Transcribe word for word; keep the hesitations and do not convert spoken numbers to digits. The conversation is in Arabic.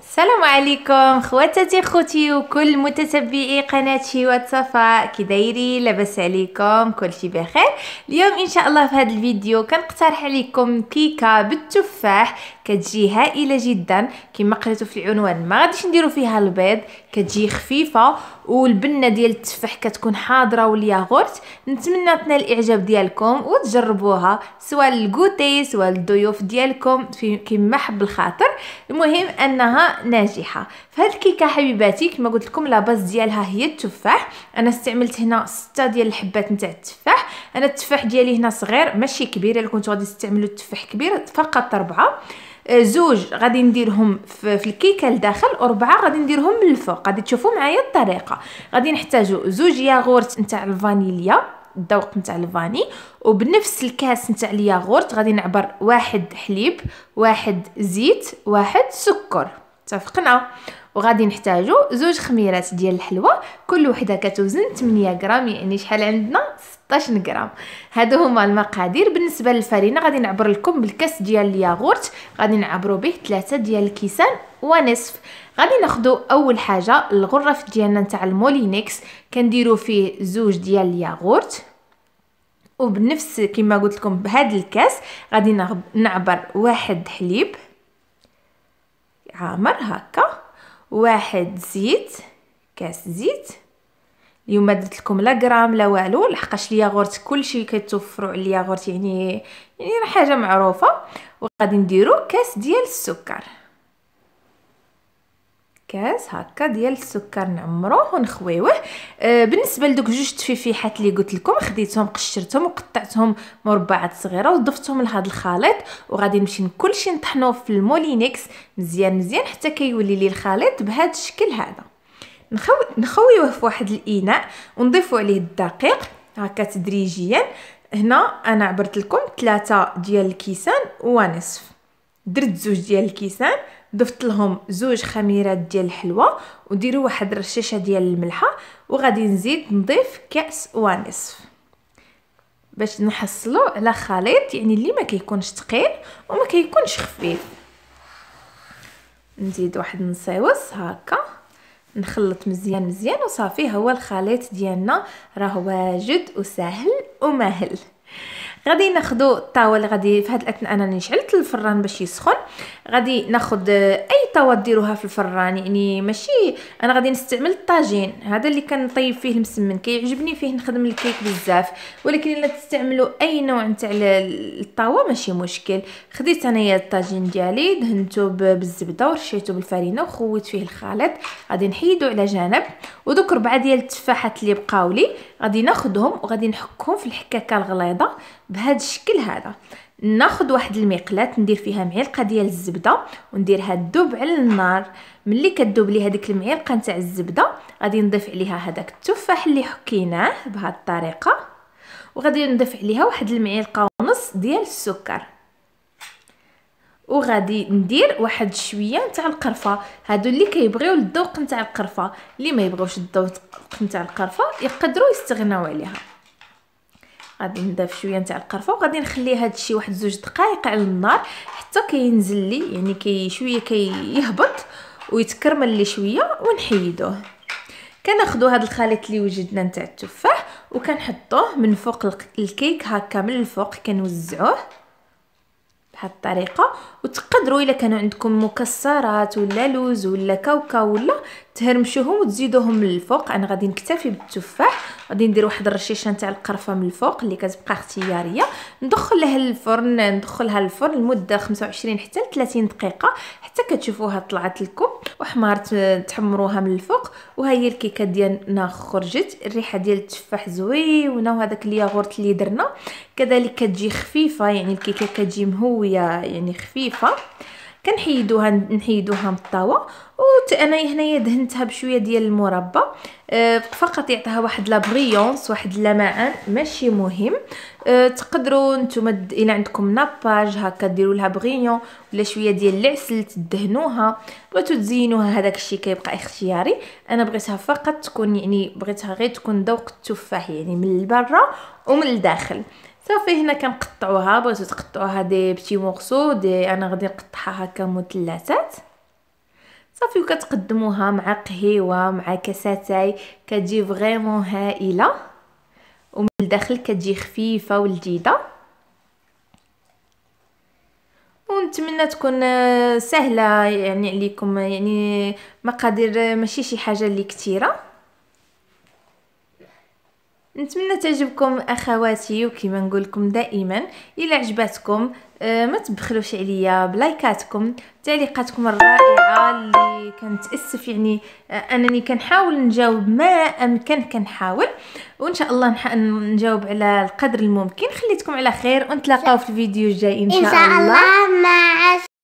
السلام عليكم خواتاتي خوتي وكل متتبعي قناه شهوة صفاء، كي دايرين؟ لاباس عليكم؟ كلشي بخير. اليوم ان شاء الله في هذا الفيديو كنقترح عليكم كيكه بالتفاح، كتجي هائله جدا كما قريتوا في العنوان. ما غاديش نديروا فيها البيض، كتجي خفيفه والبنه ديال التفاح كتكون حاضره والياغورت. نتمنى تنال الاعجاب ديالكم وتجربوها سواء للكوتي سواء للضيوف ديالكم في كما حب الخاطر. المهم انها ناجحه. فهاد الكيكه حبيباتي كما قلت لكم لاباز ديالها هي التفاح. انا استعملت هنا ستة ديال الحبات نتاع التفاح. انا التفاح ديالي هنا صغير ماشي كبير، الا كنتو غادي تستعملوا التفاح كبير فقط أربعة. زوج غادي نديرهم في, في الكيكه لداخل، اربعه غادي نديرهم من الفوق. غادي تشوفوا معايا الطريقه. غادي نحتاجوا زوج ياغورت نتاع الفانيليا، الذوق نتاع الفاني، وبنفس الكاس نتاع الياغورت غادي نعبر واحد حليب، واحد زيت، واحد سكر. اتفقنا؟ وغادي نحتاجوا زوج خميرات ديال الحلوى، كل وحده كتوزن ثمانية غرام، يعني شحال عندنا ستة عشر غرام. هادو هما المقادير. بالنسبه للفرينه غادي نعبر لكم بالكاس ديال الياغورت، غادي نعبروا به ثلاثة ديال الكيسان ونصف. غادي ناخذوا اول حاجه الغرف ديالنا نتاع المولينكس، كنديروا فيه زوج ديال الياغورت، وبنفس كما قلت لكم بهذا الكاس غادي نعبر واحد حليب عامر هكا، واحد زيت، كاس زيت. اليوم درت لكم لا غرام لا والو، لحقاش الياغورت كلشي كيتوفروا على الياغورت، يعني يعني حاجه معروفه. وغادي نديروا كاس ديال السكر، كاس هكا ديال السكر نعمروه ونخويوه. آه بالنسبه لدوك جوج تفيفيحات اللي قلت لكم خديتهم قشرتهم وقطعتهم مربعات صغيره وضفتهم لهذا الخليط، وغادي نمشي كلشي نطحنوه في المولينكس مزيان مزيان حتى كيولي لي الخليط بهذا الشكل هذا. نخوي نخويوه في واحد الاناء ونضيفوا عليه الدقيق هكا تدريجيا. هنا انا عبرت لكم ثلاثة ديال الكيسان ونصف، درت زوج ديال الكيسان، ضفت لهم زوج خميرات ديال الحلوى، وديروا واحد رشاشه ديال الملحه، وغادي نزيد نضيف كاس ونصف باش نحصلوا على خليط يعني اللي ما كيكونش ثقيل وما كيكونش خفيف. نزيد واحد نصيوص هكا، نخلط مزيان مزيان وصافي. هو الخليط ديالنا راه واجد وسهل وماهل. غادي ناخذوا الطاوه اللي غادي في هذا الاثناء انا نشعلت الفران باش يسخن. غادي ناخذ اي طاوه ديروها في الفران، يعني ماشي انا غادي نستعمل الطاجين هذا اللي كنطيب فيه المسمن، كيعجبني فيه نخدم الكيك بزاف. ولكن الا تستعملوا اي نوع نتاع الطاوه ماشي مشكل. خديت انايا الطاجين ديالي دهنته بالزبده ورشيته بالفرينه وخويت فيه الخليط. غادي نحيدو على جانب. ودوك ربعه ديال التفاحات اللي بقاو لي غادي ناخذهم وغادي نحكهم في الحكاكه الغليظه بهذا الشكل هذا. ناخذ واحد المقلاة ندير فيها معلقه ديال الزبده ونديرها تذوب على النار. ملي كتذوب لي هذيك المعلقه نتاع الزبده غادي نضيف عليها هذاك التفاح اللي حكيناه بهذه الطريقه، وغادي نضيف عليها واحد المعلقه ونص ديال السكر، وغادي ندير واحد شويه نتاع القرفه. هادو اللي كيبغيو الذوق نتاع القرفه، اللي ما يبغيوش الذوق نتاع القرفه يقدروا يستغناو عليها. غادي نضيف شويه نتاع القرفه وغادي نخلي هذا الشيء واحد زوج دقائق على النار حتى كينزل لي، يعني كي شويه كيهبط ويتكرمل لي شويه ونحيدوه. كناخذوا هذا الخليط اللي وجدنا نتاع التفاح وكنحطوه من فوق الكيك هكا من الفوق، كنوزعوه بهذه الطريقه. وتقدروا الا كانوا عندكم مكسرات ولا لوز ولا كاوكاو ولا تهرمشوهم وتزيدوهم من الفوق. انا غادي نكتفي بالتفاح. غادي ندير واحد الرشيشه نتاع القرفه من الفوق اللي كتبقى اختياريه. ندخلها للفرن ندخلها للفرن لمده خمسة وعشرين حتى ثلاثين دقيقه حتى كتشوفوها طلعت لكم وحمارت، تحمروها من الفوق. وها هي الكيكه ديالنا خرجت. الريحه ديال التفاح زوينه وهذاك الياغورت اللي درنا كذلك كتجي خفيفه، يعني الكيكه كتجي مهويه يعني خفيفه. كنحيدوها نحيدوها من الطاوه. وانا هنايا دهنتها بشويه ديال المربى أه فقط يعطيها واحد لا بريونس، واحد اللمعان ماشي مهم. أه تقدروا نتوما الا عندكم ناباج هكا ديروا لها بريون ولا شويه ديال العسل تدهنوها. بغيتو تزينوها هذاك الشيء كيبقى اختياري. انا بغيتها فقط تكون يعني بغيتها غير تكون ذوق التفاح يعني من البرا ومن الداخل. صافي هنا كنقطعوها. بغيتو تقطعوها دي بتي مورسو دي، انا غادي نقطعها هكا مثلثات صافي وكتقدموها مع قهيوه مع كاساتاي، كتجي فريمون هائله ومن الداخل كتجي خفيفه ولذيذه. ونتمنى تكون سهله يعني عليكم، يعني مقادير ماشي شي حاجه اللي كثيره. نتمنى تعجبكم اخواتي، وكما نقول لكم دائما الا عجبتكم آه ما تبخلوش عليا بلايكاتكم، تعليقاتكم الرائعه اللي كنتاسف يعني آه انني كنحاول نجاوب ما امكن، كنحاول وان شاء الله نح... نجاوب على القدر الممكن. خليتكم على خير ونتلاقاو في الفيديو الجاي ان شاء, إن شاء الله, الله. مع